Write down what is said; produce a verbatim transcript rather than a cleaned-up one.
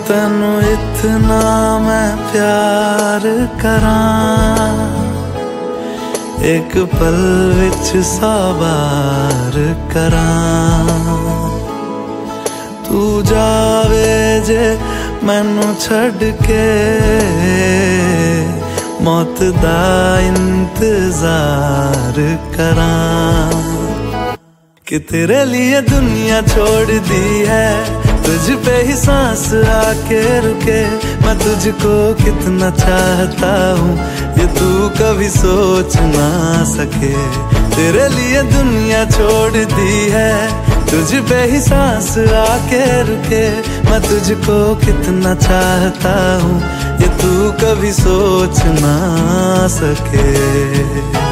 तैनू इतना मैं प्यार करां, एक पल विच सौ बार करां। तू जावे जे मैनू छड़ के, मौत दा इंतजार करां। कि तेरे लिए दुनिया छोड़ दी है, तुझ पे ही सांस आके रुके। मैं तुझको कितना चाहता हूँ ये तू कभी सोच ना सके। तेरे लिए दुनिया छोड़ दी है, तुझ पे ही सांस आके रुके। मैं तुझको कितना चाहता हूँ ये तू कभी सोच ना सके।